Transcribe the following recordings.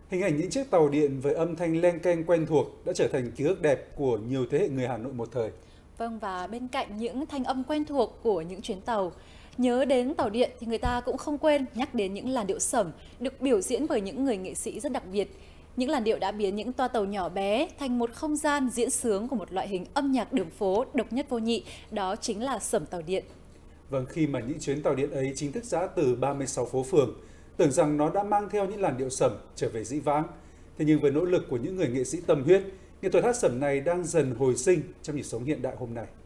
Hình ảnh những chiếc tàu điện với âm thanh leng keng quen thuộc đã trở thành ký ức đẹp của nhiều thế hệ người Hà Nội một thời. Vâng, và bên cạnh những thanh âm quen thuộc của những chuyến tàu, nhớ đến tàu điện thì người ta cũng không quên nhắc đến những làn điệu sẩm được biểu diễn bởi những người nghệ sĩ rất đặc biệt. Những làn điệu đã biến những toa tàu nhỏ bé thành một không gian diễn xướng của một loại hình âm nhạc đường phố độc nhất vô nhị, đó chính là sẩm tàu điện. Vâng, khi mà những chuyến tàu điện ấy chính thức giã từ 36 phố phường, tưởng rằng nó đã mang theo những làn điệu sẩm trở về dĩ vãng. Thế nhưng với nỗ lực của những người nghệ sĩ tâm huyết, nghệ thuật hát sẩm này đang dần hồi sinh trong nhịp sống hiện đại hôm nay.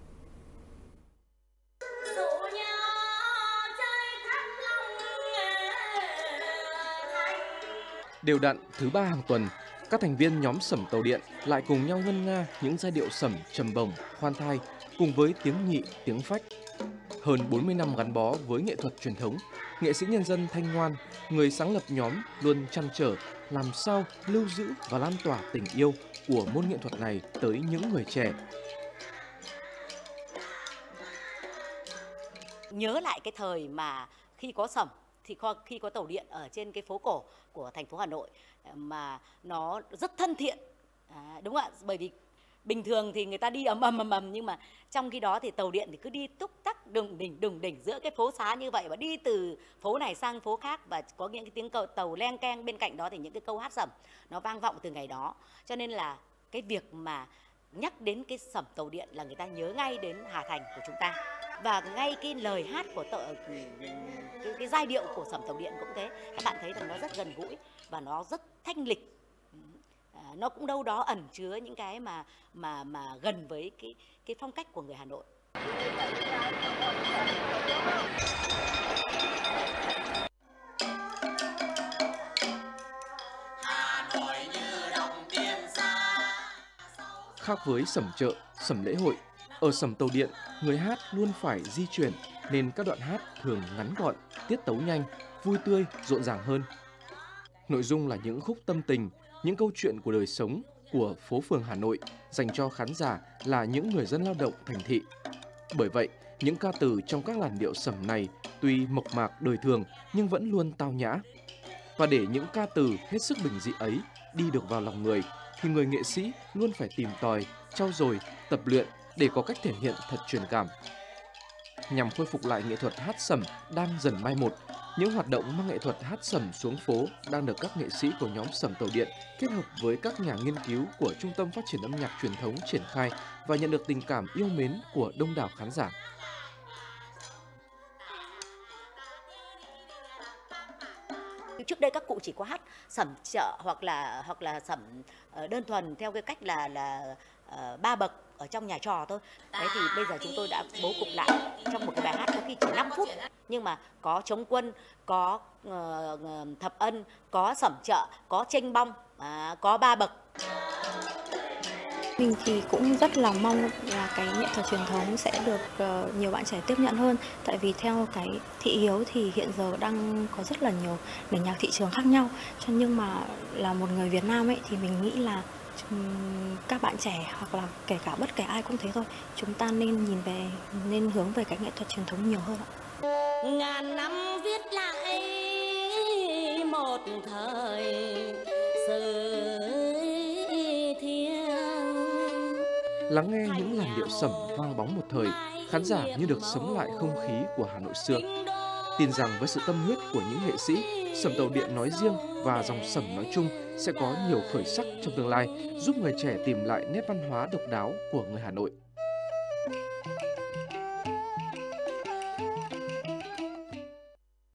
Đều đặn thứ ba hàng tuần, các thành viên nhóm sẩm tàu điện lại cùng nhau ngân nga những giai điệu sẩm trầm bổng, khoan thai cùng với tiếng nhị, tiếng phách. Hơn 40 năm gắn bó với nghệ thuật truyền thống, nghệ sĩ nhân dân Thanh Ngoan, người sáng lập nhóm luôn trăn trở làm sao lưu giữ và lan tỏa tình yêu của môn nghệ thuật này tới những người trẻ. Nhớ lại cái thời mà khi có sẩm thì khi có tàu điện ở trên cái phố cổ của thành phố Hà Nội mà nó rất thân thiện, đúng không ạ? Bởi vì bình thường thì người ta đi ầm ầm nhưng mà trong khi đó thì tàu điện thì cứ đi túc tắc đùng đỉnh giữa cái phố xá như vậy và đi từ phố này sang phố khác, và có những cái tiếng tàu leng keng, bên cạnh đó thì những cái câu hát sẩm nó vang vọng từ ngày đó. Cho nên là cái việc mà nhắc đến cái sẩm tàu điện là người ta nhớ ngay đến Hà Thành của chúng ta. Và ngay cái lời hát của cái giai điệu của sẩm tàu điện cũng thế, các bạn thấy rằng nó rất gần gũi và nó rất thanh lịch. Nó cũng đâu đó ẩn chứa những cái mà gần với cái phong cách của người Hà Nội. Khác với sẩm chợ, sẩm lễ hội, ở sẩm tàu điện, người hát luôn phải di chuyển nên các đoạn hát thường ngắn gọn, tiết tấu nhanh, vui tươi, rộn ràng hơn. Nội dung là những khúc tâm tình, những câu chuyện của đời sống của phố phường Hà Nội dành cho khán giả là những người dân lao động thành thị. Bởi vậy, những ca từ trong các làn điệu sẩm này tuy mộc mạc đời thường nhưng vẫn luôn tao nhã. Và để những ca từ hết sức bình dị ấy đi được vào lòng người, thì người nghệ sĩ luôn phải tìm tòi, trau dồi, tập luyện để có cách thể hiện thật truyền cảm. Nhằm khôi phục lại nghệ thuật hát sẩm đang dần mai một, những hoạt động mang nghệ thuật hát sẩm xuống phố đang được các nghệ sĩ của nhóm sẩm tàu điện kết hợp với các nhà nghiên cứu của Trung tâm Phát triển âm nhạc truyền thống triển khai và nhận được tình cảm yêu mến của đông đảo khán giả. Trước đây các cụ chỉ có hát sẩm chợ hoặc là sẩm đơn thuần theo cái cách là ba bậc ở trong nhà trò thôi. Đấy thì bây giờ chúng tôi đã bố cục lại trong một cái bài hát có khi chỉ 5 phút nhưng mà có trống quân, có thập ân, có sẩm chợ, có chênh bong, có ba bậc. Mình thì cũng rất là mong là cái nghệ thuật truyền thống sẽ được nhiều bạn trẻ tiếp nhận hơn. Tại vì theo cái thị hiếu thì hiện giờ đang có rất là nhiều nền nhạc thị trường khác nhau. Nhưng mà là một người Việt Nam ấy thì mình nghĩ là các bạn trẻ hoặc là kể cả bất kể ai cũng thế thôi. Chúng ta nên hướng về cái nghệ thuật truyền thống nhiều hơn ạ. Ngàn năm viết lại một thời sự. Lắng nghe những làn điệu sẩm vang bóng một thời, khán giả như được sống lại không khí của Hà Nội xưa. Tin rằng với sự tâm huyết của những nghệ sĩ, sẩm tàu điện nói riêng và dòng sẩm nói chung sẽ có nhiều khởi sắc trong tương lai, giúp người trẻ tìm lại nét văn hóa độc đáo của người Hà Nội.